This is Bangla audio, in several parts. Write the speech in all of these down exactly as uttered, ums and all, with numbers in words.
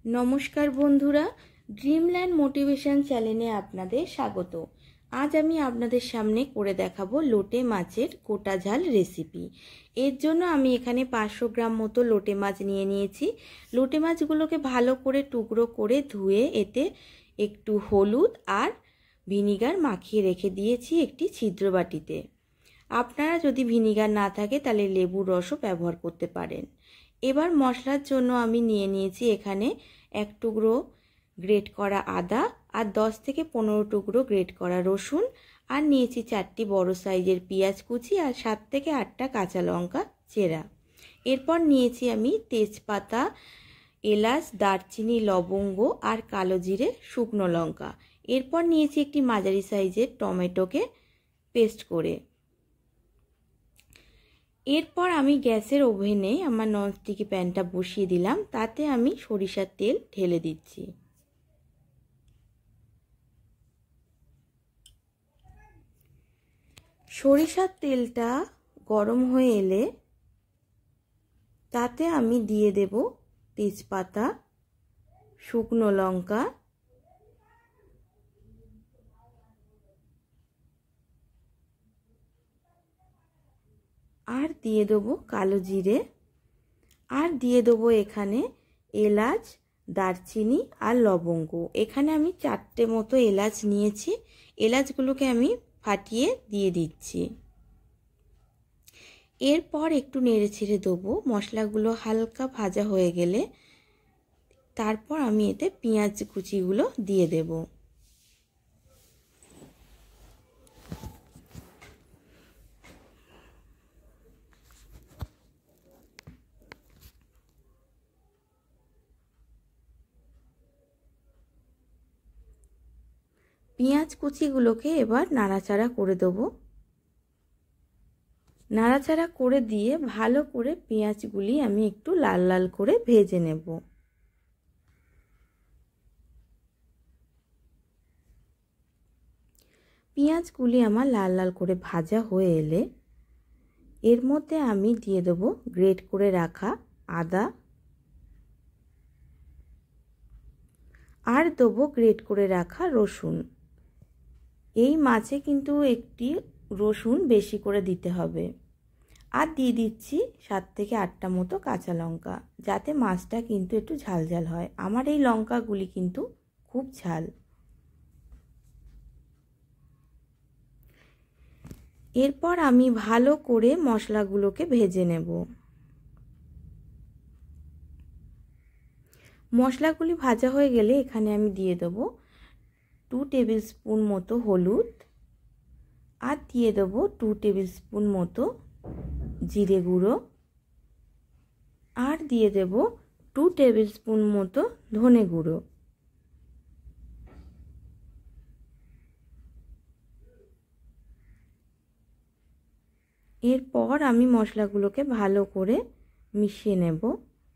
नमस्कार बंधुरा ड्रीमलैंड मोटिवेशन चैनेले आपनादेर स्वागत। आज आमी आपनादेर सामने करे देखाबो लोटे माछेर गोटा झाल रेसिपि। एर जोन्नो आमी एखाने पाँचशो ग्राम मतो लोटे माछ निये नियेछि। लोटे माछगुलोके भालो करे टुकरो करे धुए एते एकटू हलुद आर ভিনিগার माखिए रेखे दिएछि एकटी छिद्र बाटीते। आपनारा जोदि ভিনিগার ना थाके ताहले लेबुर रसও व्यवहार करते पारेन। एबार मशलार जोन्नो आमी निये नियेछि एखाने एक टुकरो ग्रेट करा आदा और दस थेके पंद्रह टुकरो ग्रेट करा रसुन और नियेछि चारटी बड़ो साइजेर पेंयाज कुचि और सात थेके आठटा काँचा लंका चेरा। एरपर नियेछि आमी तेजपाता एलाच दारचिनी लवंग और कालो जिरे शुकनो लंका। एरपर नियेछि एकटी माझारी साइजेर टमेटोके पेस्ट करे। एरपर आमी गैसेर ओभेने आमार ननस्टिकी पैनटा बसिए दिलाम, ताते आमी सरिषार तेल ढेले दिচ্ছি। सरिषार तेलटा गरम हये एले ताते आमी दिए देब तेजपाता शुकनो लंका और दिए देबो कालो जिरे और दिए देबो एखाने एलाच दारचिनी और लवंग। एखाने आमी चारटे मतो एलाच नियेछि। एलाचगुलोके आमी फाटिए दिए दिচ্ছি। एरपर एकटू नेड़े छेड़े देबो। मशलागुलो हालका भाजा हये गेले तारपर आमी एते पेंयाज कुचिगुलो दिए देबो। पेंयाज कुचिगुलोके एबार नाड़ाचाड़ा करे देबो। नाड़ाचाड़ा करे दिए भालो करे पेंयाजगुली आमी एकटू लाल लाल करे भेजे नेब। पेंयाजगुली आमार लाल लाल करे भाजा हये एले एर मध्य आमी दिए देबो ग्रेट करे राखा आदा और देबो ग्रेट करे राखा रसुन। এই মাছে কিন্তু একটি রসুন বেশি করে দিতে হবে। আর দিয়ে দিচ্ছি সাত থেকে আটটা মতো কাঁচা লঙ্কা, যাতে মাছটা কিন্তু একটু ঝাল ঝাল হয়। আমার এই লঙ্কাগুলি কিন্তু খুব ঝাল। এরপর আমি ভালো করে মশলাগুলোকে ভেজে নেব। মশলাগুলি ভাজা হয়ে গেলে এখানে আমি দিয়ে দেব टू टेबिल स्पून मतो हलुद और दिए देव टू टेबिल स्पून मतो जिरे गुड़ो और दिए देव टू टेबिल स्पून मतो धने गुड़ो। एरपर आमी मशलागुलोके भालो करे मिशिए नेब।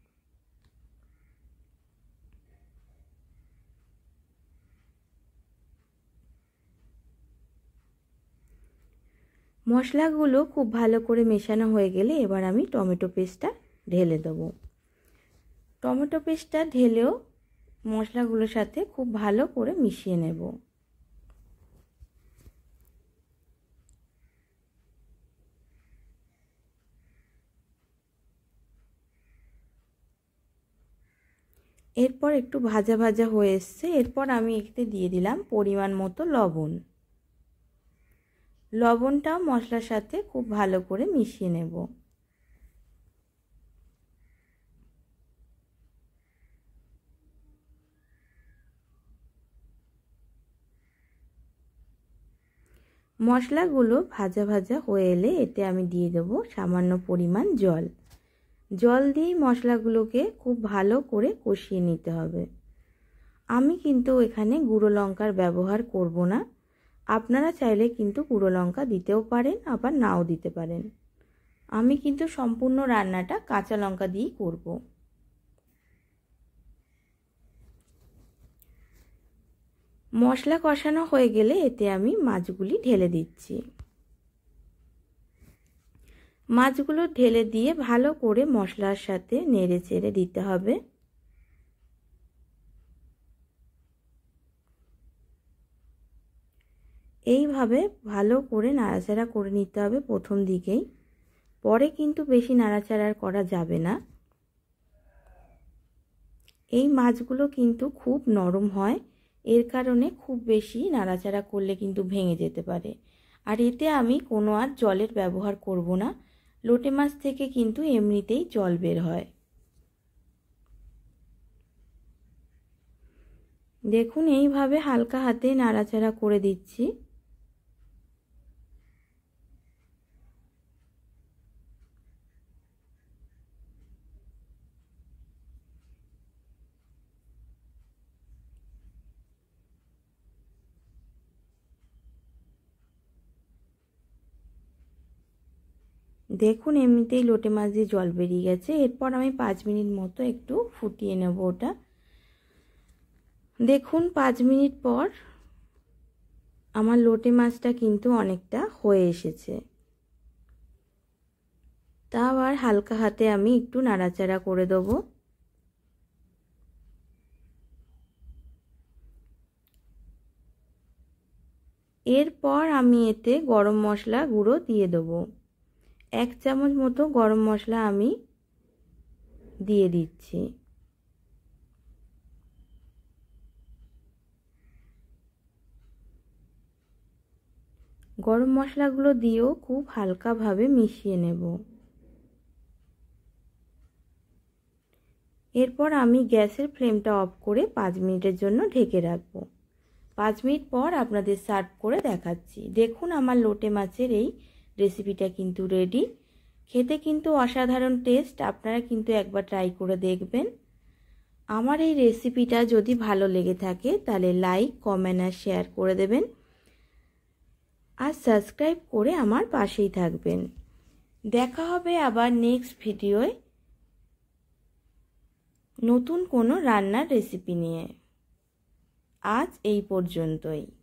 मशलागुलो खूब भालो करे मेशानो हये गेले एबार आमी टमेटो पेस्टटा ढेले देब। टमेटो पेस्टटा ढेलेও मशलागुलोर साथे खूब भालो करे मिशिए नेब। एरपर एकटू भाजा भाजा हये एसेছে। एरपर आमी एते दिए दिलाम परिमाण मतो लवण। लवणटाও मशलार साथे खूब भालो करे मिशिए नेब। मशलागुलो भाजा भाजा हये एले एते आमी दिए देब सामान्य परिमाण जल। जल दिए मशलागुलोके खूब भालो करे कषिए निते हबे। आमी किन्तु एखाने गुঁড়ো लंकार व्यवहार करब ना। আপনারা চাইলে কিন্তু গুঁড়ো লঙ্কা দিতেও পারেন আবার নাও দিতে পারেন। আমি কিন্তু সম্পূর্ণ রান্নাটা কাঁচা লঙ্কা দিয়েই করব। মশলা কষানো হয়ে গেলে এতে আমি মাছগুলি ঢেলে দিচ্ছি। মাছগুলো ঢেলে দিয়ে ভালো করে মশলার সাথে নেড়ে চেড়ে দিতে হবে। এরকমভাবে ভালো করে নাড়াচাড়া করে নিতে হবে প্রথম দিকেই, পরে কিন্তু বেশি নাড়াচাড়া করা যাবে না। এই মাছগুলো কিন্তু খুব নরম হয়, এর কারণে খুব বেশি নাড়াচাড়া করলে কিন্তু ভেঙে যেতে পারে। আর এতে আমি কোনো আর জলের ব্যবহার করব না, লোটে মাছ থেকে কিন্তু এমনিতেই জল বের হয়। দেখুন এইভাবে হালকা হাতে নাড়াচাড়া করে দিচ্ছি। দেখুন এমনিতেই লোটে মাছ দিয়ে জল বেরিয়ে গেছে। এরপর আমি পাঁচ মিনিট মতো একটু ফুটিয়ে নেব ওটা। দেখুন পাঁচ মিনিট পর আমার লোটে মাছটা কিন্তু অনেকটা হয়ে এসেছে। তা আবার হালকা হাতে আমি একটু নাড়াচাড়া করে দেবো। এরপর আমি এতে গরম মশলা গুঁড়ো দিয়ে দেবো। এক চামচ মতো গরম মশলা আমি দিয়ে দিচ্ছি। গরম মশলাগুলো দিয়েও খুব হালকাভাবে মিশিয়ে নেব। এরপর আমি গ্যাসের ফ্লেমটা অফ করে পাঁচ মিনিটের জন্য ঢেকে রাখবো। পাঁচ মিনিট পর আপনাদের সার্ভ করে দেখাচ্ছি। দেখুন আমার লোটে মাছের এই রেসিপিটা কিন্তু রেডি। খেতে কিন্তু অসাধারণ টেস্ট, আপনারা কিন্তু একবার ট্রাই করে দেখবেন। আমার এই রেসিপিটা যদি ভালো লেগে থাকে তাহলে লাইক, কমেন্ট আর শেয়ার করে দেবেন, আর সাবস্ক্রাইব করে আমার পাশেই থাকবেন। দেখা হবে আবার নেক্সট ভিডিওয় নতুন কোনো রান্নার রেসিপি নিয়ে। আজ এই পর্যন্তই।